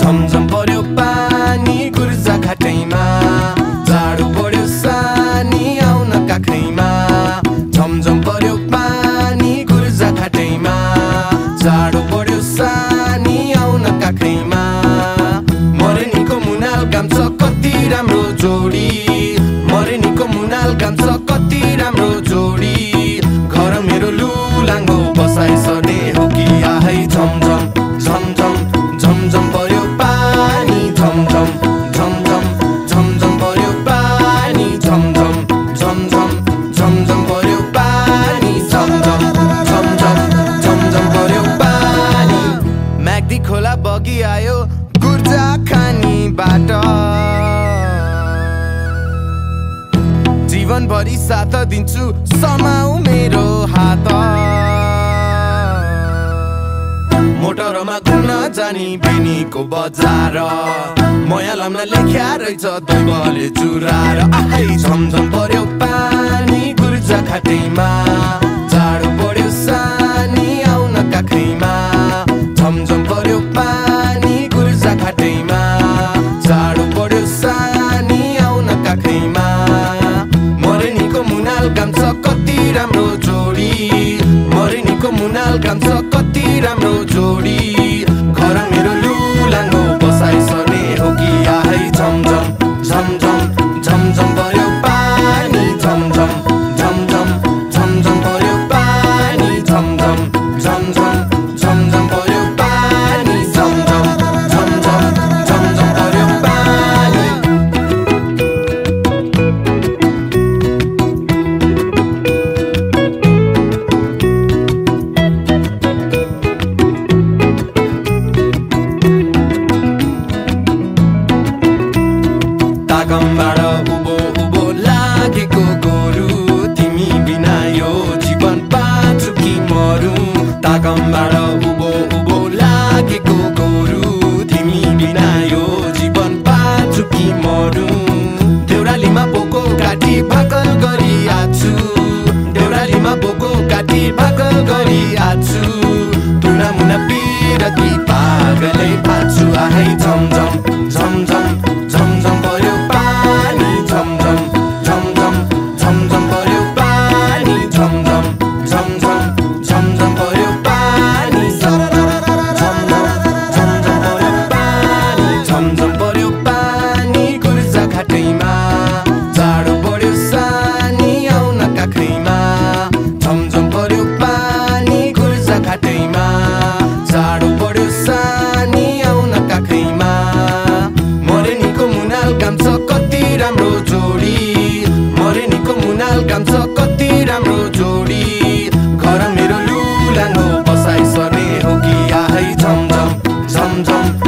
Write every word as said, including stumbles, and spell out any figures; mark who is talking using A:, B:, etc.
A: झमझम पर्यो पानी गुर्जा घाटैमा जाडो पर्यो सानी आउन काखैमा झमझम पर्यो पानी गुर्जा घाटैमा जाडो पर्यो सानी आउन काखैमा मरेनीको मुनाल काम छ कति राम्रो जोडी मरेनीको मुनाल काम छ कति राम्रो जोडी घर मेरो लुलाङ्गो बसाइ सर्ने हो कि आहै झमझम झमझम झमझम पर्यो पानी झमझम झमझम झमझम पर्यो पानी झमझम झमझम झमझम पर्यो पानी झमझम झमझम झमझम पर्यो पानी म्याग्दी खोला बगी आयो गुर्जा खानीबाट जीवनभरि साथ दिन्छु समाउ मेरो हात मोटरमा घुम्न जानी बेनीको बजार मया लाम्न लेख्या रहेछ दैवले चुरार आहै झमझम पर्यो पानी गुर्जा घाटैमा जाडो पर्यो सानी आउन काखैमा झमझम पर्यो पानी गुर्जा घाटैमा जाडो पर्यो सानी आउन काखैमा मरेनीको मुनाल काम छ कति राम्रो जोडी मरेनीको मुनाल काम छ कति राम्रो जोडी घर मेरो लुलाङ्गो बसाइ सर्ने हो कि आहै झमझम झमझम झमझम पर्यो पानी झमझम झमझम झमझम पर्यो पानी झमझम झमझम झमझम पर्यो पानी झमझम झमझम झमझम पर्यो पानी तागमबाट उभो उभो लागेको गोरु तिमी बिना यो जीवन बाँचु कि मरु तागमबाट उभो उभो लागेको गोरु तिमी बिना यो जीवन बाँचु कि मरु देउरालीमा बोको काटी भाकल गरी आछु देउरालीमा बोको काटी भाकल गरी आछु तुना मुना पिरती पागलै भाछु आहै झमझम झमझम झमझम पर्यो पानी झमझम झमझम झमझम पर्यो पानी झमझम झमझम झमझम पर्यो पानी झमझम झमझम पर्यो पानी झमझम पर्यो पानी गुर्जा घाटैमा जाडो पर्यो सानी आउन काखैमा झमझम पर्यो पानी गुर्जा घाटैमा जाडो पर्यो सानी आउन काखैमा मरेनीको मुनाल काम छ कति राम्रो जोडी मरेनीको मुनाल काम छ कति राम्रो जोडी घर मेरो लुलाङ्गो बसाइ सर्ने हो कि आहै झमझम झमझम